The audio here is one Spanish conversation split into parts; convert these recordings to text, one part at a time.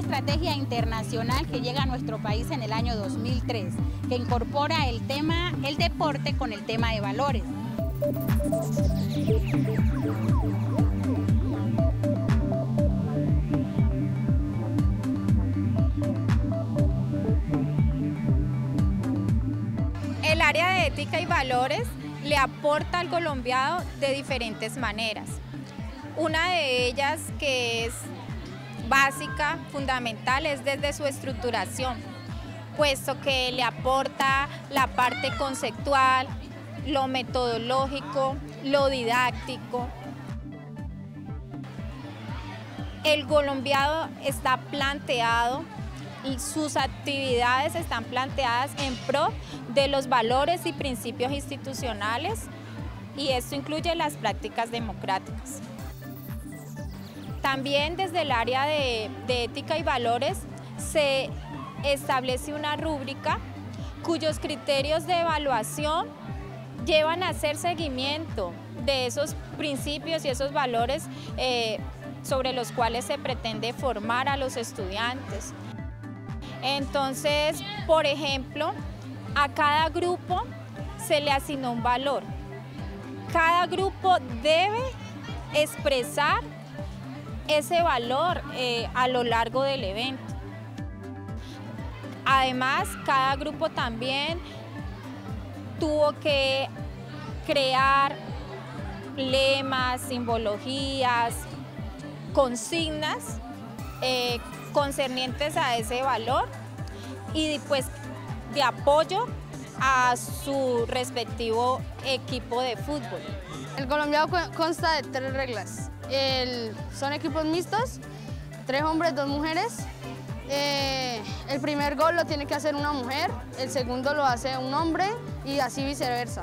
estrategia internacional que llega a nuestro país en el año 2003, que incorpora el deporte con el tema de valores. El área de ética y valores le aporta al colombiado de diferentes maneras. Una de ellas, que es básica, fundamental, es desde su estructuración, puesto que le aporta la parte conceptual, lo metodológico, lo didáctico. El colombiado está planteado y sus actividades están planteadas en pro de los valores y principios institucionales, y esto incluye las prácticas democráticas. También desde el área de ética y valores se establece una rúbrica cuyos criterios de evaluación llevan a hacer seguimiento de esos principios y esos valores sobre los cuales se pretende formar a los estudiantes. Entonces, por ejemplo, a cada grupo se le asignó un valor. Cada grupo debe expresar ese valor a lo largo del evento. Además, cada grupo también tuvo que crear lemas, simbologías, consignas concernientes a ese valor y pues de apoyo a su respectivo equipo de fútbol. El colombiado consta de 3 reglas. Son equipos mixtos, 3 hombres, 2 mujeres. El primer gol lo tiene que hacer una mujer, el segundo lo hace un hombre y así viceversa.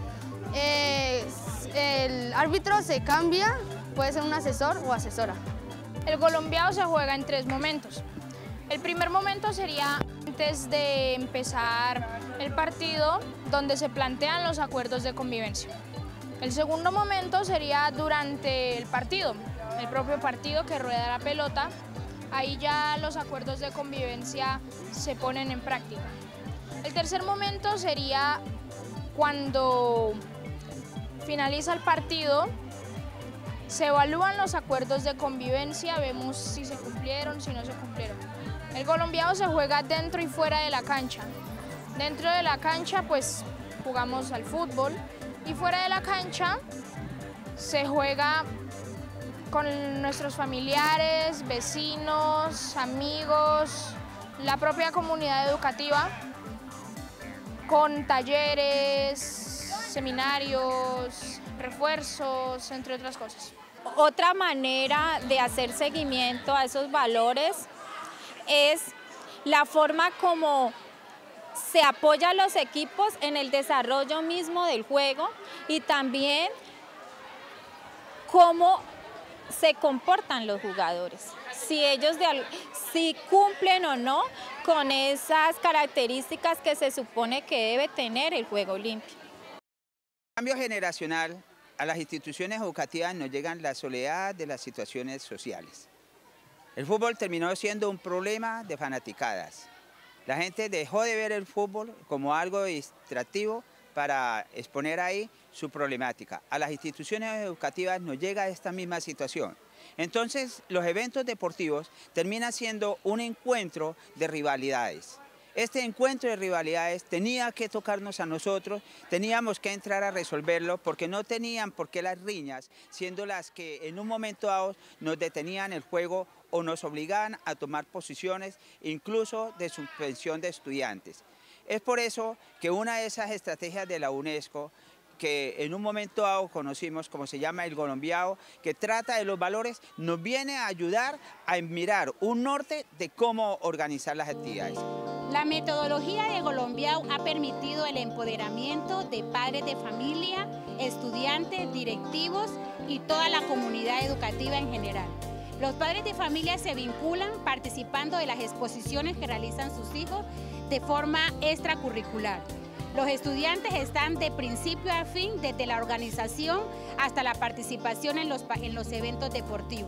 El árbitro se cambia, puede ser un asesor o asesora. El colombiado se juega en 3 momentos. El primer momento sería antes de empezar el partido, donde se plantean los acuerdos de convivencia. El segundo momento sería durante el partido, el propio partido que rueda la pelota. Ahí ya los acuerdos de convivencia se ponen en práctica. El tercer momento sería cuando finaliza el partido, se evalúan los acuerdos de convivencia, vemos si se cumplieron, si no se cumplieron. El colombiado se juega dentro y fuera de la cancha. Dentro de la cancha pues jugamos al fútbol y fuera de la cancha se juega con nuestros familiares, vecinos, amigos, la propia comunidad educativa, con talleres, seminarios, refuerzos, entre otras cosas. Otra manera de hacer seguimiento a esos valores es la forma como se apoya a los equipos en el desarrollo mismo del juego y también cómo se comportan los jugadores, si cumplen o no con esas características que se supone que debe tener el juego limpio. Cambio generacional, a las instituciones educativas nos llegan la soledad de las situaciones sociales. El fútbol terminó siendo un problema de fanaticadas. La gente dejó de ver el fútbol como algo distractivo para exponer ahí su problemática. A las instituciones educativas nos llega esta misma situación. Entonces, los eventos deportivos terminan siendo un encuentro de rivalidades. Este encuentro de rivalidades tenía que tocarnos a nosotros, teníamos que entrar a resolverlo porque no tenían por qué las riñas, siendo las que en un momento dado nos detenían el juego o nos obligaban a tomar posiciones, incluso de suspensión de estudiantes. Es por eso que una de esas estrategias de la UNESCO, que en un momento dado conocimos, como se llama el Colombiado, que trata de los valores, nos viene a ayudar a mirar un norte de cómo organizar las actividades. La metodología de Colombiado ha permitido el empoderamiento de padres de familia, estudiantes, directivos y toda la comunidad educativa en general. Los padres de familia se vinculan participando de las exposiciones que realizan sus hijos de forma extracurricular. Los estudiantes están de principio a fin, desde la organización hasta la participación en los eventos deportivos.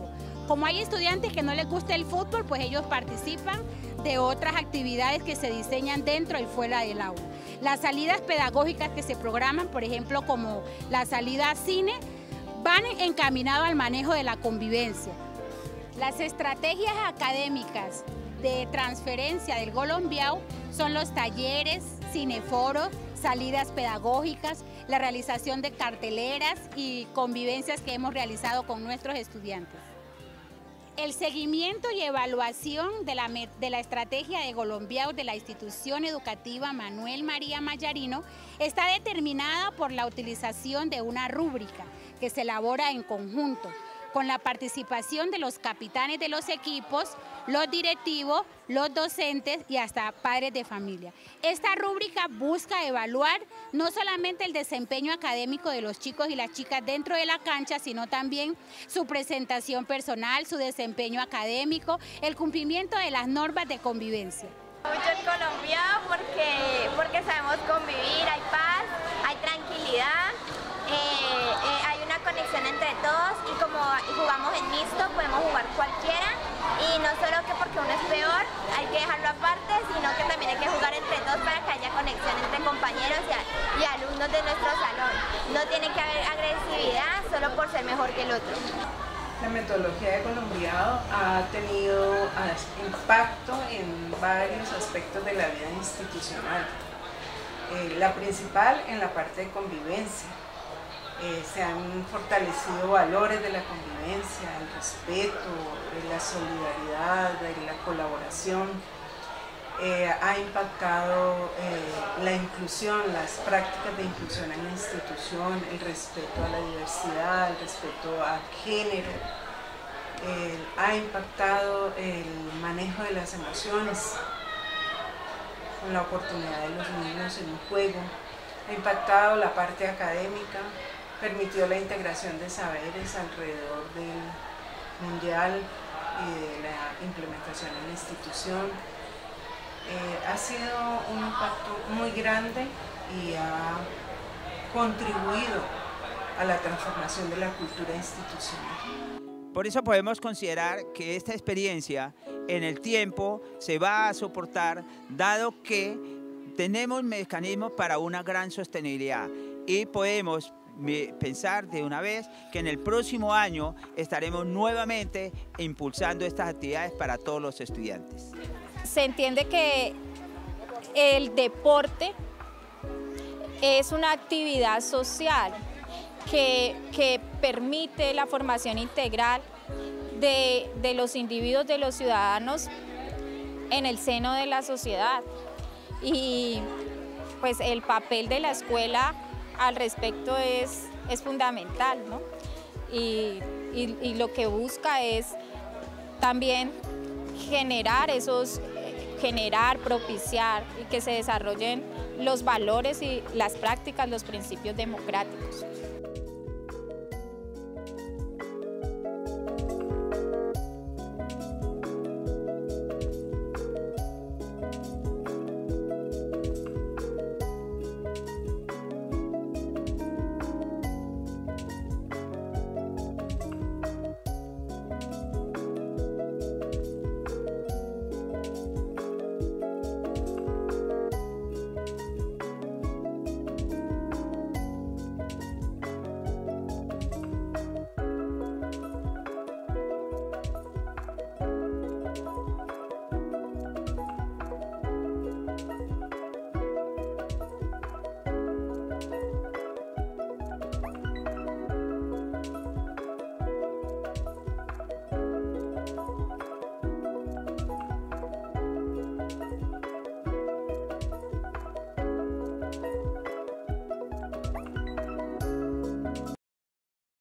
Como hay estudiantes que no les gusta el fútbol, pues ellos participan de otras actividades que se diseñan dentro y fuera del aula. Las salidas pedagógicas que se programan, por ejemplo, como la salida a cine, van encaminadas al manejo de la convivencia. Las estrategias académicas de transferencia del Golombiao son los talleres, cineforos, salidas pedagógicas, la realización de carteleras y convivencias que hemos realizado con nuestros estudiantes. El seguimiento y evaluación de la estrategia de Golombiao de la institución educativa Manuel María Mayarino está determinada por la utilización de una rúbrica que se elabora en conjunto, con la participación de los capitanes de los equipos, los directivos, los docentes y hasta padres de familia. Esta rúbrica busca evaluar no solamente el desempeño académico de los chicos y las chicas dentro de la cancha, sino también su presentación personal, su desempeño académico, el cumplimiento de las normas de convivencia. Mucho el Golombiao porque sabemos convivir, hay paz, hay tranquilidad. Hay una conexión entre todos y como jugamos en mixto podemos jugar cualquiera y no solo que porque uno es peor hay que dejarlo aparte, sino que también hay que jugar entre todos para que haya conexión entre compañeros y alumnos de nuestro salón. No tiene que haber agresividad solo por ser mejor que el otro. La metodología de Golombiao ha tenido impacto en varios aspectos de la vida institucional. La principal en la parte de convivencia. Se han fortalecido valores de la convivencia, el respeto, la solidaridad, la colaboración. Ha impactado la inclusión, las prácticas de inclusión en la institución, el respeto a la diversidad, el respeto al género. Ha impactado el manejo de las emociones, con la oportunidad de los niños en un juego. Ha impactado la parte académica. Permitió la integración de saberes alrededor del mundial y de la implementación en la institución. Ha sido un impacto muy grande y ha contribuido a la transformación de la cultura institucional. Por eso podemos considerar que esta experiencia en el tiempo se va a soportar, dado que tenemos mecanismos para una gran sostenibilidad y podemos pensar de una vez que en el próximo año estaremos nuevamente impulsando estas actividades para todos los estudiantes. Se entiende que el deporte es una actividad social que permite la formación integral de los individuos, de los ciudadanos en el seno de la sociedad. Y pues el papel de la escuela al respecto es fundamental, ¿no? Y lo que busca es también propiciar y que se desarrollen los valores y las prácticas, los principios democráticos.